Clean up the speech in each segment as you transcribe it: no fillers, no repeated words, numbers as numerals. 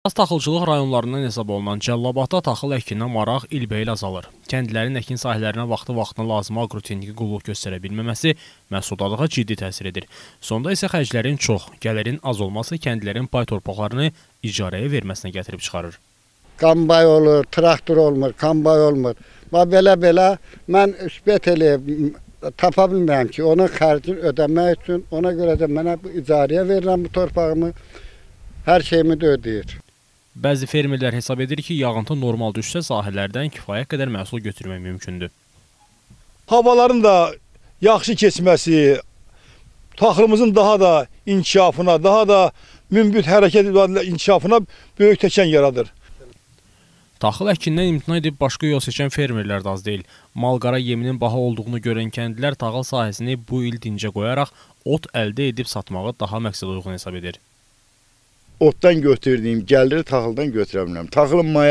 Az taxılçılıq rayonlarından hesab olunan Cəllabadda taxıl əkindən maraq ilbəil azalır. Kəndlilərin əkin sahələrinə vaxtı-vaxtına lazımi aqrotexniki qulluq göstərə bilməməsi məhsuldarlığa ciddi təsir edir. Sonda isə xərclərin çox, gəlirin az olması kəndlilərin pay torpaqlarını icarəyə verməsinə gətirib çıxarır. Kombay olur, traktor olmur, kombay olmur. Belə mən üsbət eləyib tapa bilmirəm ki, onun xərcini ödəmək üçün, ona görə də mənə icarəyə verirəm bu torpağımı, hər şeyimi də ödəyir. Bəzi fermerlər hesab edir ki, yağıntı normal düşsə sahələrdən kifayət qədər məhsul götürmək mümkündür. Havaların da yaxşı keçməsi, taxılımızın daha da inkişafına, daha da münbit hərəkət inkişafına böyük təkan yaradır. Taxıl əkindən imtina edib başqa yol seçən fermerlər də az deyil. Mal-qara yeminin baha olduğunu görən kəndlilər taxıl sahəsini bu il dincə qoyaraq ot əldə edib satmağı daha məqsəd uyğun hesab edir. Otdan götürdüyüm gəliri taxıldan götürə bilmirəm. Taxılın maya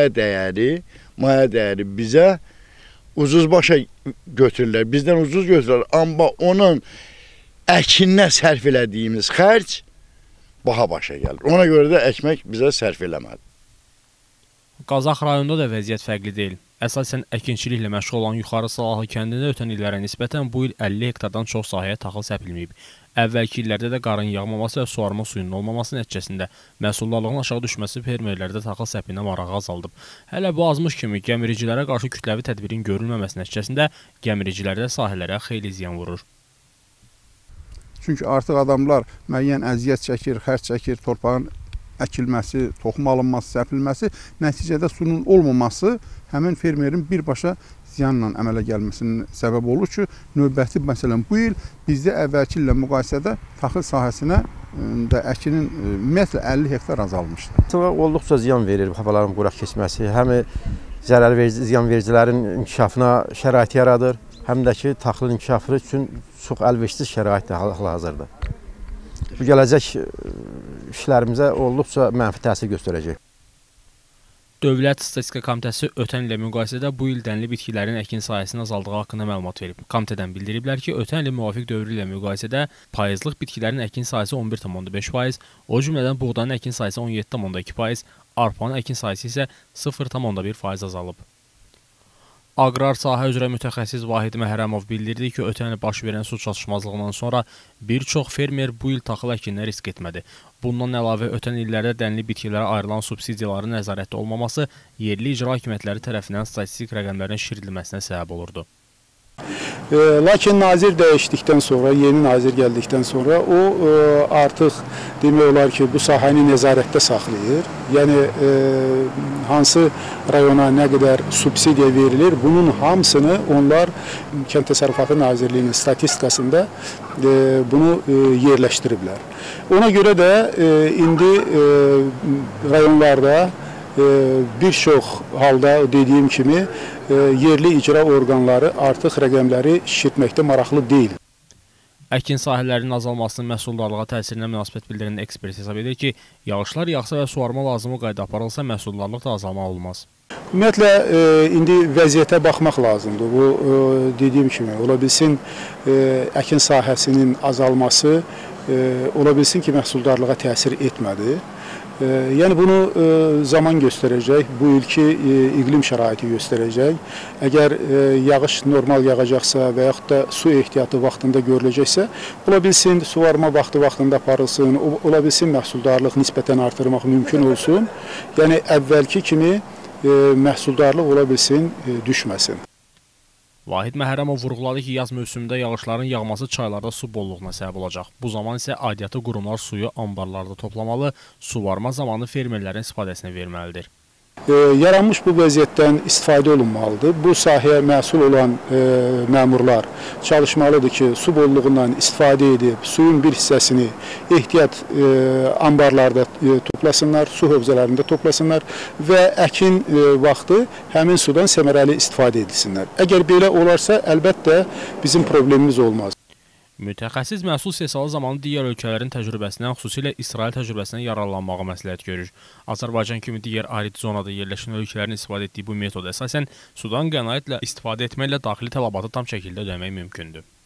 dəyəri bizə ucuz başa götürürlər. Bizdən ucuz götürürlər. Amma onun əkindən sərf elədiyimiz xərc baha başa gəlir. Ona görə də əkmək bizə sərf eləmədi. Qazax rayonunda da vəziyyət fərqli deyil. Əsasən əkinçiliklə məşğul olan Yuxarı Salahlı kəndində ötən illərə nisbətən bu il 50 hektardan çox sahəyə taxıl səpilməyib. Əvvəlki illərdə də qarın yağmaması və suvarma suyunun olmaması nəticəsində məhsuldarlığın aşağı düşməsi fermerlərdə taxıl səpinə marağı azaldıb. Hələ bu azmış kimi gəmiricilərə qarşı kütləvi tədbirin görülməməsi nəticəsində gəmiricilərdə sahələrə xeyli ziyan vurur. Çünki artıq adamlar müəyyən əziyyət çəkir, xərc çəkir, torpağın əkilməsi, toxum alınması, səpilməsi, nəticədə suyun olmaması həmin fermerin birbaşa ziyanla əmələ gəlməsinin səbəb olur ki, növbəti məsələn bu il bizdə əvvəlki illə müqayisədə taxıl sahəsinə də əkinin ümumiyyətlə 50 hektar azalmışdır. Olduqca ziyan verir havaların quraq keçməsi, həm ziyan vericilərin inkişafına şərait yaradır, həm də ki, taxılın inkişafı üçün çox əlverişsiz şəraitdir hal-hazırda. Bu gələcək işlərimizə olduqca mənfi təsir göstərəcək. Dövlət Statistika Komitəsi ötən ilə müqayisədə bu il dənli bitkilərin əkin sahəsinin azaldığı haqqında məlumat verib. Komitədən bildiriblər ki, ötən ilin müvafiq dövrü ilə müqayisədə payızlıq bitkilərin əkin sahəsi 11,5%, o cümlədən buğdanın əkin sahəsi 17,2%, arpanın əkin sahəsi isə 0,1% azalıb. Aqrar sahə üzrə mütəxəssis Vahid Məhrəmov bildirdi ki, ötən il baş verən su çatışmazlığından sonra bir çox fermer bu il taxıl əkindən risk etmədi. Bundan əlavə ötən illərdə dənli bitkilərə ayrılan subsidiyaların nəzarətdə olmaması yerli icra hakimiyyətləri tərəfindən statistik rəqəmlərin şişirdilməsinə səbəb olurdu. Lakin nazir dəyişdikdən sonra, yeni nazir gəldikdən sonra o artıq demək olar ki, bu sahəni nəzarətdə saxlayır. Yəni, hansı rayona nə qədər subsidiya verilir, bunun hamısını onlar Kənd Təsərrüfatı Nazirliyinin statistikasında bunu yerləşdiriblər. Ona görə də indi rayonlarda bir çox halda dediyim kimi yerli icra orqanları artıq rəqəmləri şişirtməkdə maraqlı deyil. Əkin sahələrinin azalmasının məhsuldarlığa təsirinə münasibət bildirən ekspert hesab edir ki, yağışlar yağsa və suvarma lazımı qayda aparılsa məhsuldarlıq da azalmaq olmaz. Ümumiyyətlə, indi vəziyyətə baxmaq lazımdır. Bu, dediyim kimi, ola bilsin əkin sahəsinin azalması, ola bilsin ki, məhsuldarlığa təsir etmədi. Yəni, bunu zaman göstərəcək, bu ilki iqlim şəraiti göstərəcək. Əgər yağış normal yağacaqsa və yaxud da su ehtiyatı vaxtında görüləcəksə, ola bilsin suvarma vaxtında aparılsın, ola bilsin məhsuldarlıq nisbətən artırmaq mümkün olsun. Yəni, əvvəlki kimi məhsuldarlıq ola bilsin düşməsin. Vahid Məhrəmov vurğuladı ki, yaz mövsümündə yağışların yağması çaylarda su bolluğuna səbəb olacaq. Bu zaman isə aidiyyatı qurumlar suyu ambarlarda toplamalı, suvarma zamanı fermerlərin istifadəsinə verməlidir. Yaranmış bu vəziyyətdən istifadə olunmalıdır. Bu sahəyə məsul olan məmurlar çalışmalıdır ki, su bolluğundan istifadə edib, suyun bir hissəsini ehtiyat ambarlarda toplasınlar, su hövzələrində toplasınlar və əkin vaxtı həmin sudan səmərəli istifadə edilsinlər. Əgər belə olarsa, əlbəttə bizim problemimiz olmaz. Mütəxəssis məhsul istehsalı zamanı digər ölkələrin təcrübəsindən, xüsusilə İsrail təcrübəsindən yararlanmağı məsləhət görür. Azərbaycan kimi digər arid zonada yerləşən ölkələrin istifadə etdiyi bu metod əsasən sudan qənaətlə istifadə etməklə daxili tələbatı tam şəkildə ödəmək mümkündür.